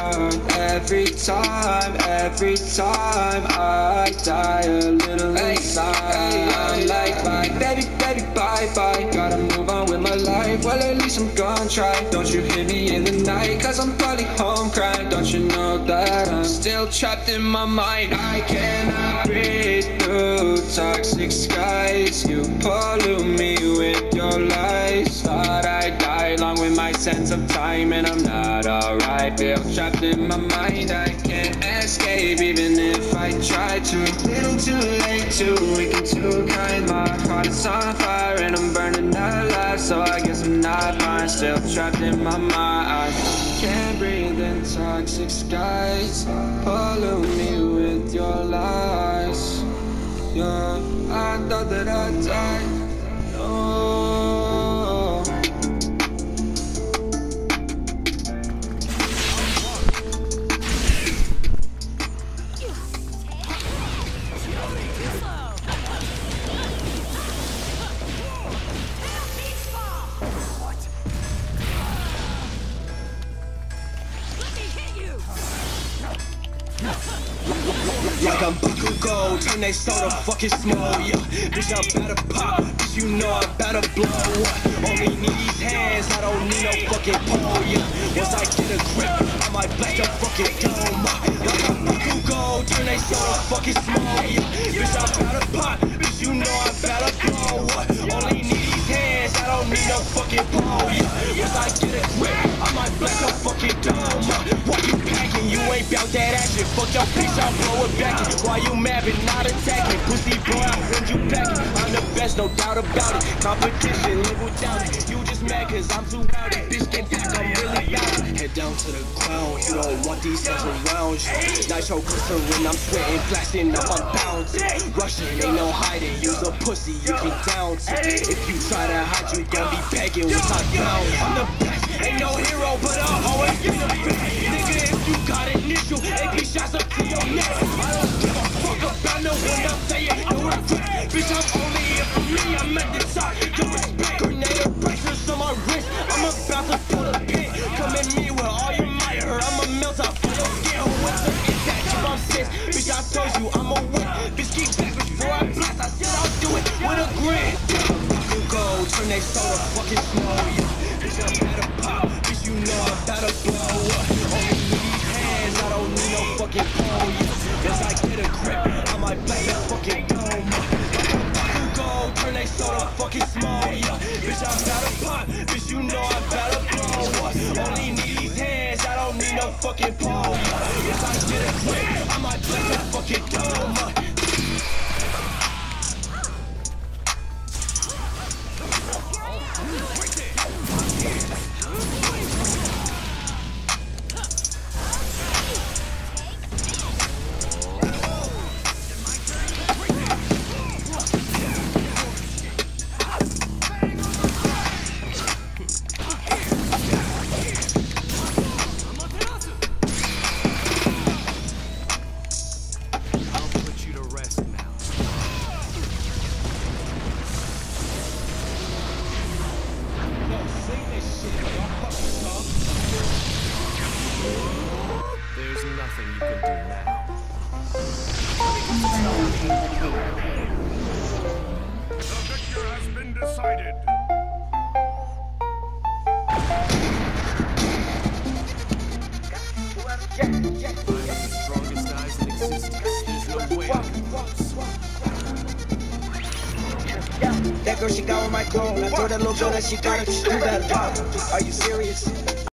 Every time I die a little inside. I'm like, bye, baby, bye. Gotta move on with my life, well at least I'm gonna try. Don't you hear me in the night, cause I'm probably home crying. Don't you know that I'm still trapped in my mind? I cannot breathe through toxic skies. You pollute me with your lies. Thought I'd die along with my sense of time, and I'm not alright. Feel trapped in my mind, I can't escape even if I try to. Little too late, too weak and too kind. My heart is on fire and I'm burning alive, so I guess I'm not fine. Still trapped in my mind. Can't breathe in toxic skies. Pollute me with your lies. Yeah, I thought that I'd die. No. Like I'm Bakugo, turn they soda fucking small, yeah. Bitch, I'm about to pop, bitch, you know I'm about to blow. Only need these hands, I don't need no fucking pole, yeah. Once I get a grip, I might blast your fucking dome. Like I'm Bakugo, turn they soda fucking small, yeah. Bitch, I'm about to pop, bitch, you know I'm about to blow. Only need these hands, I don't need no fucking pole, yeah. Once I get a grip, I might blast your fucking dome. Why you packing? You ain't bout that action. Fuck your bitch, I'll blow it back. Why you mad but not attacking? Pussy boy, I'll send you packing. I'm the best, no doubt about it. Competition, live without it. You just mad cause I'm too rowdy. Bitch, get back, I'm really bout it. Head down to the ground, you don't want these hands around you. Nitro glycerin, I'm sweating, blasting up, I'm bouncing. Rushing, ain't no hiding. Use a pussy, you can down to. If you try to hide, you gon' be begging once I found. I'm the best, ain't no hero, but I'll always be the best. Nigga, if you got initial, AP shots up to your neck. I don't give a fuck about no one else saying no regret. Bitch, I'm only here for me, I'm at the top. Yo, respect, grenade or pressures on my wrist. I'm about to pull a pin. Come at me with all your might, or I'ma melt off for your skin. What's the impact if I'm pissed? Bitch, I told you I'm a win. Bitch, keep back before I blast. I said I'll do it with a grin. Go, turn they soda fucking slow, yeah. Bitch, I'm about to pop. Bitch, you know I'm about to blow. Only need these hands, I don't need no fucking pole, yeah. Once I get a grip, I might blast that fucking dome. Go, turn they soda fucking small, yeah. Bitch, I'm about to pop. Bitch, you know I'm about to blow. Only need these hands, I don't need no fucking pole, yeah. Once I get a grip, I might blast that fucking dome. There's nothing you can do now. The victor has been decided. I have the strongest eyes in existence. There's no way I can lose. That girl, she got on my clone. I told that little girl that she got it. You better. Are you serious?